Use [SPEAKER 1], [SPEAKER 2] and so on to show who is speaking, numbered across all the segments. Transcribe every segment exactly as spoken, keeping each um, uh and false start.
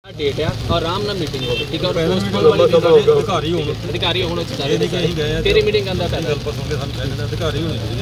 [SPEAKER 1] Date है और आराम नाल मीटिंग हो ठीक है। अधिकारी होने अधिकारी होने तेरी मीटिंग करना पहले अधिकारी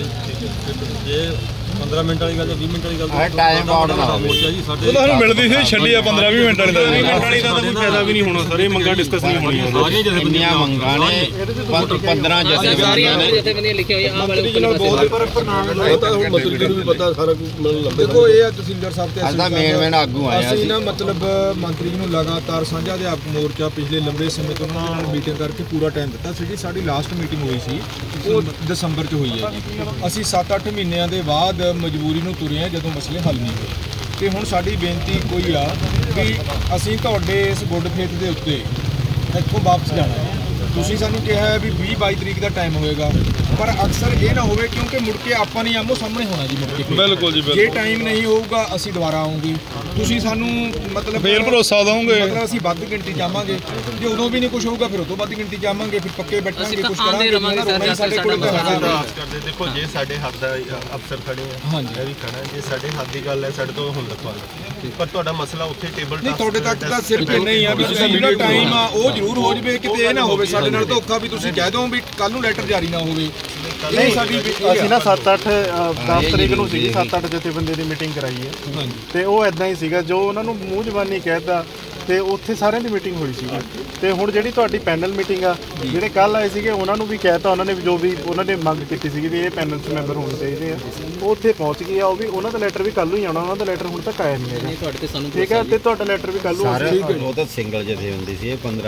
[SPEAKER 1] होने पंद्रह मिनट वाली गल बीस मिनट वाली गल टाइम आउट ना मोर्चा जी साडे ਤੁਹਾਨੂੰ ਮਿਲਦੀ ਸੀ ਛੱਡੀ ਆ पंद्रह बीस ਮਿੰਟ ਵਾਲੀ ਦਾ ਮਿੰਟ ਵਾਲੀ ਦਾ ਕੋਈ ਫਾਇਦਾ ਵੀ ਨਹੀਂ ਹੋਣਾ ਸਰ। ਇਹ ਮੰਗਾਂ ਡਿਸਕਸ ਨਹੀਂ ਹੋਣੀਆਂ ਸਾਰੀਆਂ ਜਥੇਬੰਦੀਆਂ ਮੰਗਾਂ ਨੇ पंद्रह ਜਥੇਬੰਦੀਆਂ ਜਥੇਬੰਦੀਆਂ ਲਿਖੀਆਂ ਹੋਈਆਂ ਆ ਵਾਲੇ ਉੱਪਰ ਬਹੁਤ ਪਰ ਪਰ ਨਾਮ ਪਤਾ ਹੁਣ ਮਤਲਬ ਨੂੰ ਵੀ ਪਤਾ ਸਾਰਾ ਕੁਝ ਮਤਲਬ ਲੰਬੇ ਦੇਖੋ ਇਹ ਆ ਤਹਿਸੀਲਦਾਰ ਸਾਹਿਬ ਤੇ ਅਸੀਂ ਮੇਨ ਮੇਨ ਆਗੂ ਆਇਆ ਅਸੀਂ ਨਾ ਮਤਲਬ ਮੰਤਰੀ ਜੀ ਨੂੰ ਲਗਾਤਾਰ ਸਾਂਝਾ ਅਧਿਆਪਕ ਮੋਰਚਾ ਪਿਛਲੇ ਲੰਬੇ ਸਮੇਂ ਤੋਂ ਉਹਨਾਂ ਨਾਲ ਮੀਟਿੰਗ ਕਰਕੇ ਪੂਰਾ ਟਾਈਮ ਦਿੱਤਾ ਸੀ। ਸਾਡੀ ਲਾਸਟ ਮੀਟਿੰਗ ਹੋਈ ਸੀ ਉਹ ਦਸੰਬਰ 'ਚ ਹੋਈ ਹੈ ਜੀ। ਅਸੀਂ ਸੱਤ ਅੱਠ ਮਹੀਨਿਆਂ ਦੇ ਬਾਅਦ ਮਜਬੂਰੀ ਨੂੰ ਤੁਰੇ ਆ ਜਦੋਂ ਮਸਲੇ ਹੱਲ ਨਹੀਂ ਹੋਏ ਤੇ ਹੁਣ ਸਾਡੀ ਬੇਨਤੀ ਕੋਈ ਆ ਕਿ ਅਸੀਂ ਤੁਹਾਡੇ ਇਸ ਗੁੱਡ ਫੇਥ ਦੇ ਉੱਤੇ ਇੱਥੋਂ ਵਾਪਸ ਜਾਣਾ ਹੈ। ਤੁਸੀਂ ਸਾਨੂੰ ਕਿਹਾ ਹੈ ਵੀ ਵੀਹ ਬਾਈ ਤਰੀਕ ਦਾ ਟਾਈਮ ਹੋਏਗਾ ਪਰ ਅਕਸਰ ਇਹ ਨਾ ਹੋਵੇ ਕਿਉਂਕਿ ਮੁੜ ਕੇ ਆਪਾਂ ਨਹੀਂ ਆਮੋ ਸਾਹਮਣੇ ਹੋਣਾ ਜੀ ਮੁੜ ਕੇ ਬਿਲਕੁਲ ਜੀ ਜੇ ਟਾਈਮ ਨਹੀਂ ਹੋਊਗਾ ਅਸੀਂ ਦੁਬਾਰਾ ਆਉਂਗੇ ਤੁਸੀਂ ਸਾਨੂੰ ਮਤਲਬ ਫੇਰ ਭਰੋਸਾ ਦਵੋਗੇ ਮਤਲਬ ਅਸੀਂ ਵੱਧ ਗਿਣਤੀ ਜਾਵਾਂਗੇ ਜੇ ਉਦੋਂ ਵੀ ਨਹੀਂ ਕੁਝ ਹੋਊਗਾ ਫਿਰ ਉਦੋਂ ਵੱਧ ਗਿਣਤੀ ਜਾਵਾਂਗੇ ਫਿਰ ਪੱਕੇ ਬੈਠਾਂਗੇ ਕੁਝ ਕਰਾਂਗੇ ਸਾਡੇ ਕੋਲ ਕਰਦੇ ਦੇਖੋ ਜੇ ਸਾਡੇ ਹੱਥ ਦਾ ਅਫਸਰ ਖੜੇ ਆ ਹਾਂਜੀ ਇਹ ਵੀ ਖੜਾ ਜੇ ਸਾਡੇ ਹੱਥ ਦੀ ਗੱਲ ਹੈ ਸਾਡੇ ਤੋਂ ਹੁਣ ਲਿਖਵਾ ਲਓ ਪਰ ਤੁਹਾਡਾ ਮਸਲਾ ਉੱਥੇ ਟੇਬਲ ਨਹੀਂ ਤੁਹਾਡੇ ਤੱਕ ਤਾਂ ਸਿਰਫ ਇੰਨਾ ਹੀ ਆ ਵੀ ਤੁਸੀਂ ਜਿਹੜਾ ਟਾਈਮ ਆ ਉਹ ਜ਼ਰੂਰ ਹੋ ਜਵੇ ਕਿਤੇ ਇਹ ਨਾ ਹੋਵੇ ਸਾਡੇ ਨਾਲ ਧੋਖਾ ਵੀ ਤੁਸੀਂ ਕਹਿ ਦਿਓ ਵੀ ਕੱਲ ਨੂੰ ਲੈਟਰ ਜਾਰੀ ਨਾ ਹੋਵੇ। ਨਹੀਂ ਸਾਡੀ ਅਸੀਂ ਨਾ ਸੱਤ ਅੱਠ ਦਸ ਤਰੀਕ ਨੂੰ ਸੀਗੀ ਸੱਤ ਅੱਠ ਜਥੇਬੰਦੀ ਦੀ ਮੀਟਿੰਗ ਕਰਾਈ ਹੈ ਤੇ ਉਹ ਇਦਾਂ ਹੀ ਸੀਗਾ ਜੋ ਉਹਨਾਂ ਨੂੰ ਮੂੰਹ ਜ਼ਬਾਨੀ ਕਹਿਤਾ ਤੇ ਉੱਥੇ ਸਾਰਿਆਂ ਦੀ ਮੀਟਿੰਗ ਹੋਈ ਸੀਗੀ ਤੇ ਹੁਣ ਜਿਹੜੀ ਤੁਹਾਡੀ ਪੈਨਲ ਮੀਟਿੰਗ ਆ ਜਿਹੜੇ ਕੱਲ ਆਏ ਸੀਗੇ ਉਹਨਾਂ ਨੂੰ ਵੀ ਕਹਿਤਾ ਉਹਨਾਂ ਨੇ ਜੋ ਵੀ ਉਹਨਾਂ ਨੇ ਮੰਗ ਕੀਤੀ ਸੀਗੀ ਵੀ ਇਹ ਪੈਨਲ 'ਚ ਮੈਂਬਰ ਹੋਣੇ ਚਾਹੀਦੇ ਆ ਉਹ ਉੱਥੇ ਪਹੁੰਚ ਗਏ ਆ। ਉਹ ਵੀ ਉਹਨਾਂ ਦਾ ਲੈਟਰ ਵੀ ਕੱਲ ਨੂੰ ਹੀ ਆਉਣਾ ਉਹਨਾਂ ਦਾ ਲੈਟਰ ਹੁਣ ਤੱਕ ਆਇਆ ਨਹੀਂ ਹੈਗਾ ਠੀਕ ਹੈ ਤੇ ਤੁਹਾਡਾ ਲੈਟਰ ਵੀ ਕੱਲ ਨੂੰ ਉਹ ਤਾਂ ਸਿੰਗਲ ਜਥੇਬੰਦੀ ਸੀ ਇਹ ਪੰਦਰਾਂ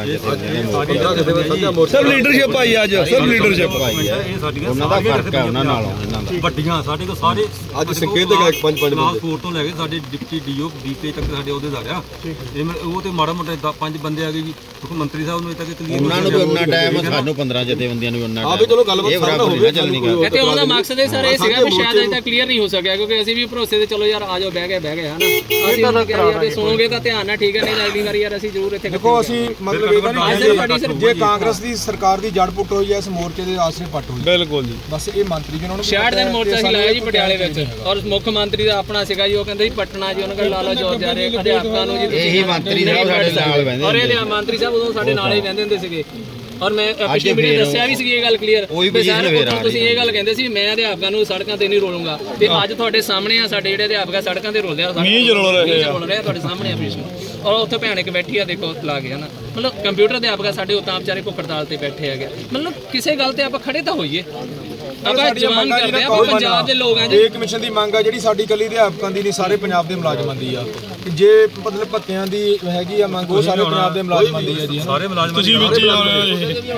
[SPEAKER 1] ਜਥੇਬੰਦੀਆਂ ਸਭ ਲੀਡਰਸ਼ਿਪ ਆਈ ਅੱਜ ਸਭ ਲੀਡਰਸ਼ਿਪ ਆਈ ਹੈ ਉਹਨਾਂ ਦਾ ਫਰਕ ਹੈ ਉਹਨਾਂ ਨਾਲ ਇਹਨਾਂ ਦਾ ਵੱਡੀਆਂ ਸਾਡੇ ਕੋਲ ਸਾਰੇ ਅੱਜ ਸੰਕੇਤ ਦੇ ਪੰਜ ਪੰਜ ਬੰਦੇ ਤੋਂ ਲੈ ਕੇ ਸਾਡੇ ਡਿਪਟੀ ਡੀਓ ਡੀਪੀ ਤੱਕ ਸਾਡੇ ਅਹੁਦੇਦਾਰ ਆ ਉਹ ਮਾੜਾ ਮੋਟਾ ਪੰਜ ਬੰਦੇ ਆ ਗਏ ਜੀ ਮੰਤਰੀ ਸਾਹਿਬ ਨੂੰ ਤੱਕ ਕਲੀਅਰ ਉਹਨਾਂ ਨੂੰ ਵੀ ਉਹਨਾਂ ਟਾਈਮ ਸਾਨੂੰ ਪੰਦਰਾਂ ਜਥੇਬੰਦੀਆਂ ਨੂੰ ਉਹਨਾਂ ਟਾਈਮ ਆ ਵੀ ਚਲੋ ਗੱਲਬਾਤ ਸਾਰਾ ਹੋਵੇ ਚੱਲਣੀ ਤੇ ਉਹਦਾ ਮਕਸਦ ਇਹ ਸਰ ਇਹ ਸੀਗਾ ਕਿ ਸ਼ਾਇਦ ਅਜੇ ਤੱਕ ਕਲੀਅਰ ਨਹੀਂ ਹੋ ਸਕਿਆ ਕਿਉਂਕਿ ਅਸੀਂ ਵੀ ਭਰੋਸੇ ਤੇ ਚਲੋ ਯਾਰ ਆ ਜਾਓ ਬਹਿ ਗਏ ਬਹਿ ਗਏ ਹਨਾ ਅਸੀਂ ਉਹਨਾਂ ਕਿਹਾ ਸੁਣੋਗੇ ਤਾਂ ਧਿਆਨ ਨਾਲ ਠੀਕ ਹੈ ਨਹੀਂ ਅਗਲੀ ਵਾਰੀ ਯਾਰ ਅਸੀਂ ਜ਼ਰੂਰ ਇੱਥੇ ਦੇਖੋ ਅਸੀਂ ਮਤਲਬ ਇਹਦਾ ਨਹੀਂ ਜੇ ਕਾਂਗਰਸ ਦੀ ਸਰਕਾਰ ਦੀ ਜੜ ਪੁੱਟ ਹੋਈ ਹੈ ਇਸ ਮੋਰਚੇ ਦੇ ਆਸਰੇ ਪੱਟ ਹੋਈ ਬਿਲਕੁਲ ਜੀ ਬਸ ਇਹ ਮੰਤਰੀ ਜੀ ਉਹਨਾਂ ਨੂੰ ਛਿਆਹਠ ਦਿਨ ਮੋਰਚਾ ਸੀ ਲਾਇਆ ਜੀ ਪਟਿਆਲੇ ਵਿੱਚ ਔਰ ਮੁੱਖ ਮੰਤਰੀ ਦਾ ਆਪਣਾ ਸੀਗਾ ਜੀ ਉਹ ਕਹਿੰਦੇ ਜੀ ਪਟਨਾ ਜੀ ਉਹਨਾਂ ਕੋਲ ਲਾਲਾ ਜੋਰ ਜਾ ਰਹੇ ਅਧਿਆਪਕਾਂ ਨੂੰ ਜੀ ਇਹੀ ਮੰਤਰੀ ਸਾਹਿਬ ਸਾਡੇ ਨਾਲ ਬਹਿੰਦੇ ਔਰ ਇਹ ਮੰਤਰੀ ਸਾਹਿਬ ਉਦੋਂ ਸਾਡੇ ਨਾਲ ਹੀ ਬਹਿੰਦੇ ਹੁੰਦੇ ਸੀਗੇ ਔਰ ਮੈਂ ਪਿਛਲੀ ਮੀਟਿੰਗ ਦੱਸਿਆ ਵੀ ਸੀ ਇਹ ਗੱਲ ਕਲੀਅਰ ਤੁਸੀਂ ਇਹ ਗੱਲ ਕਹਿੰਦੇ ਸੀ ਮੈਂ ਅਧਿਆਪਕਾਂ ਨੂੰ ਸੜਕਾਂ ਤੇ ਨਹੀਂ ਰੋਲੂੰਗਾ ਤੇ ਅੱਜ ਤੁਹਾਡੇ ਸਾਹਮਣੇ ਆ ਸਾਡੇ ਜਿਹੜੇ ਅਧਿਆਪਕ ਸੜਕਾਂ ਤੇ ਰੋਲਦੇ ਆ ਮੀਂਹ ਰੋਲ ਰਹੇ ਆ ਤੁਹਾਡੇ ਸਾਹਮਣੇ ਆ ਪਿਛਲੇ ਔਰ ਉੱਥੇ ਭੈਣ ਇੱਕ ਬੈਠੀ ਆ ਦੇਖੋ ਲਾ ਕੇ ਹਨਾ ਮਤਲਬ ਕੰਪਿਊਟਰ ਅਧਿਆਪਕ ਸਾਡੇ ਉਤਾਂ ਵਿਚਾਰੇ ਭੁੱਖ ਹੜਤਾਲ ਤੇ ਬੈਠੇ ਹੈਗੇ ਮਤਲਬ ਕਿਸੇ ਗੱਲ ਤੇ ਆਪਾਂ ਖੜੇ ਤਾਂ ਹੋਈਏ ਆਪਾਂ ਜਵਾਨ ਕਰਦੇ ਆ ਪੰਜਾਬ ਦੇ ਲੋਕ ਆ ਜੀ ਇਹ ਕਮਿਸ਼ਨ ਦੀ ਮੰਗ ਆ ਜਿਹੜੀ ਸਾਡੀ ਕੱਲੀ ਅਧਿਆਪਕਾਂ ਦੀ ਨਹੀਂ ਸਾਰੇ ਪੰਜਾਬ ਦੇ ਮੁਲਾਜ਼ਮਾਂ ਦੀ ਆ ਜੇ ਮਤਲਬ ਭੱਤਿਆਂ ਦੀ ਹੈਗੀ ਆ ਮੰਗ ਉਹ ਸਾਰੇ ਪੰਜਾਬ ਦੇ ਮੁਲਾਜ਼ਮਾਂ ਦੀ ਆ ਜੀ ਸਾਰੇ ਮੁਲਾਜ਼ਮਾਂ ਤੁਸੀਂ ਵਿੱਚ